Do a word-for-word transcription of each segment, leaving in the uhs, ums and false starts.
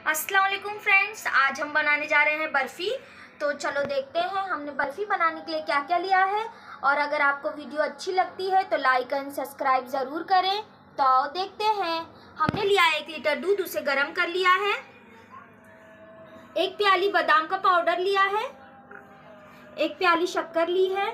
अस्सलाम वालेकुम फ्रेंड्स, आज हम बनाने जा रहे हैं बर्फ़ी। तो चलो देखते हैं हमने बर्फ़ी बनाने के लिए क्या क्या लिया है। और अगर आपको वीडियो अच्छी लगती है तो लाइक एंड सब्सक्राइब ज़रूर करें। तो आओ देखते हैं। हमने लिया है एक लीटर दूध, उसे गर्म कर लिया है। एक प्याली बादाम का पाउडर लिया है। एक प्याली शक्कर ली है।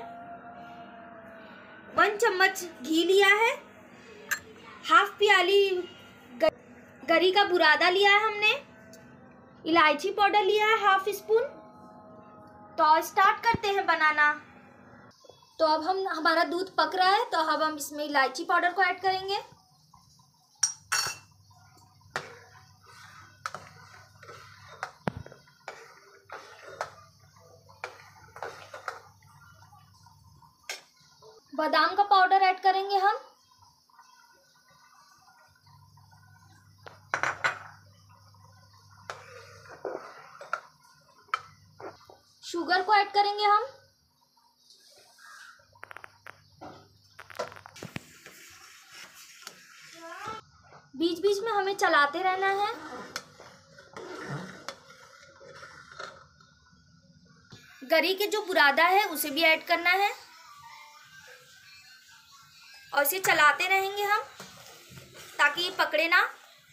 वन चम्मच घी लिया है। हाफ प्याली गरी का बुरादा लिया है हमने। इलायची पाउडर लिया है हाफ स्पून। तो स्टार्ट करते हैं बनाना। तो अब हम हमारा दूध पक रहा है, तो अब हम इसमें इलायची पाउडर को ऐड करेंगे। बादाम का पाउडर ऐड करेंगे हम। शुगर को ऐड करेंगे हम। बीच बीच में हमें चलाते रहना है। गरी के जो बुरादा है उसे भी ऐड करना है और इसे चलाते रहेंगे हम ताकि ये पकड़े ना।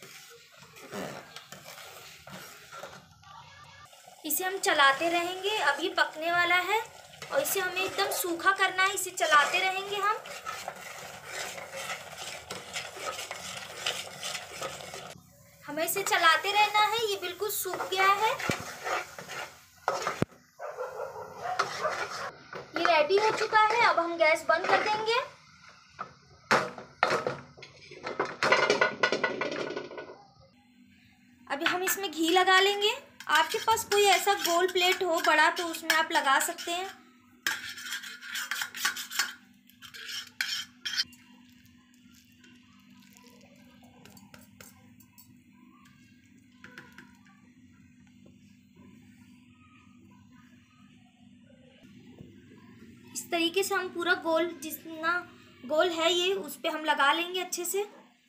इसे हम चलाते रहेंगे। अब ये पकने वाला है और इसे हमें एकदम सूखा करना है। इसे चलाते रहेंगे हम। हमें इसे चलाते रहना है। ये बिल्कुल सूख गया है। ये रेडी हो चुका है। अब हम गैस बंद कर देंगे। अभी हम इसमें घी लगा लेंगे। आपके पास कोई ऐसा गोल प्लेट हो बड़ा तो उसमें आप लगा सकते हैं। इस तरीके से हम पूरा गोल, जितना गोल है ये, उस पे हम लगा लेंगे अच्छे से।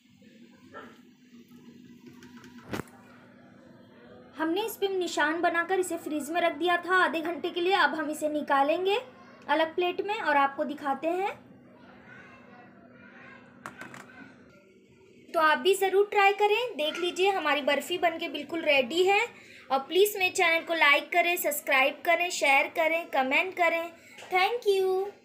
हमने इस पे निशान बनाकर इसे फ्रीज में रख दिया था आधे घंटे के लिए। अब हम इसे निकालेंगे अलग प्लेट में और आपको दिखाते हैं। तो आप भी ज़रूर ट्राई करें। देख लीजिए हमारी बर्फ़ी बनके बिल्कुल रेडी है। और प्लीज़ मेरे चैनल को लाइक करें, सब्सक्राइब करें, शेयर करें, कमेंट करें। Thank you.